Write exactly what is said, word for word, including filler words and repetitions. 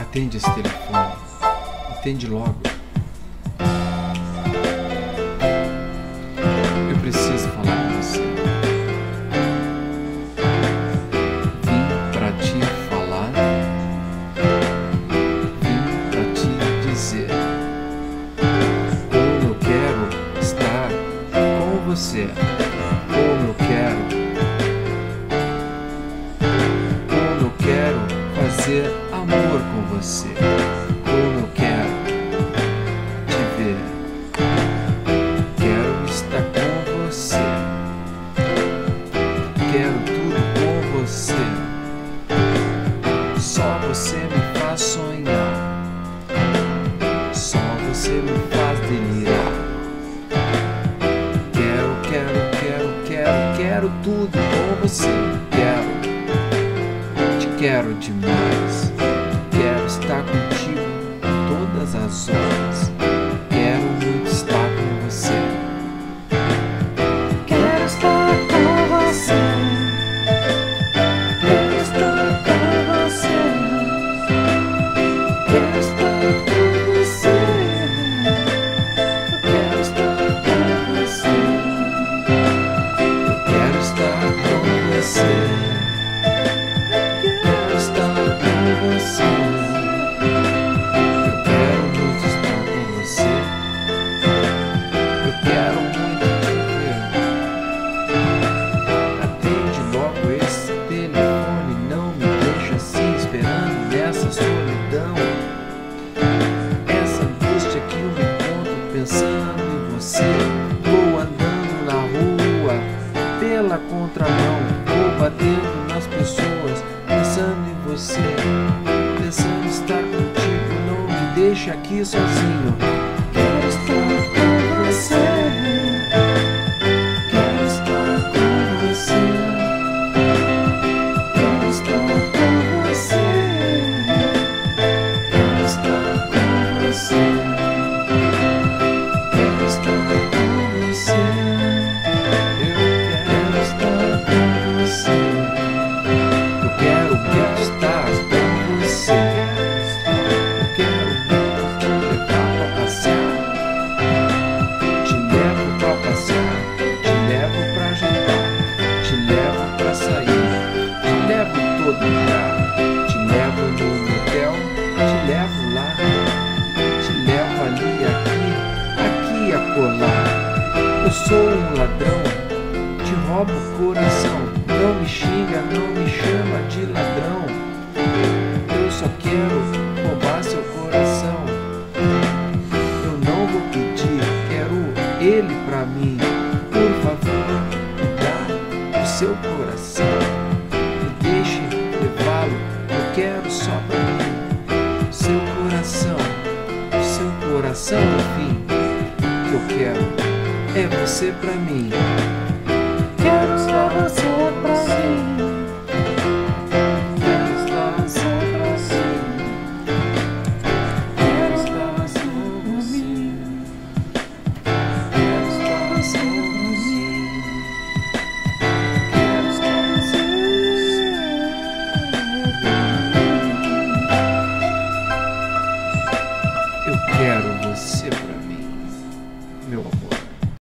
Atende esse telefone. Atende logo. Eu preciso falar com você. Vim pra te falar. Vim pra te dizer como eu quero estar com você. Como eu quero. Como eu quero fazer amor com você. Como eu quero te ver. Quero estar com você. Quero tudo com você. Só você me faz sonhar. Só você me faz delirar. Quero, quero, quero, quero, quero tudo com você. Quero, te quero demais. Quero estar contigo todas as horas. Quero muito estar com você. Quero estar com você. Quero estar com você. Quero estar com você. Eu quero estar com você. Eu quero estar com você. Quero estar com você. Eu quero muito estar com você. Eu quero muito te ver. Atende logo esse telefone. Não me deixa assim esperando nessa solidão. Essa angústia que eu me encontro pensando em você. Vou andando na rua pela contramão. Vou batendo nas pessoas pensando em você. Pensando em estar contigo. Não me deixe aqui sozinho. Quero estar com você. Quero estar com você. Quero estar com você. Quero estar com você. Quero estar com você. Eu quero estar com você. Eu quero muito estar com você. Eu quero muito te levar pra passear. Te levo pra passear. Te levo pra jantar. Te levo pra sair. Te levo em todo lugar. Te levo no motel. Te levo lá. Te levo ali, aqui, aqui e acolá. Eu sou um ladrão. Te roubo o coração. Não me xinga, não me chama de ladrão. Eu só quero roubar seu coração. Eu não vou pedir, quero ele pra mim. Por favor, me dá o seu coração. Me deixe levá-lo, eu quero só pra mim. O seu coração, o seu coração, enfim. O que eu quero é você pra mim.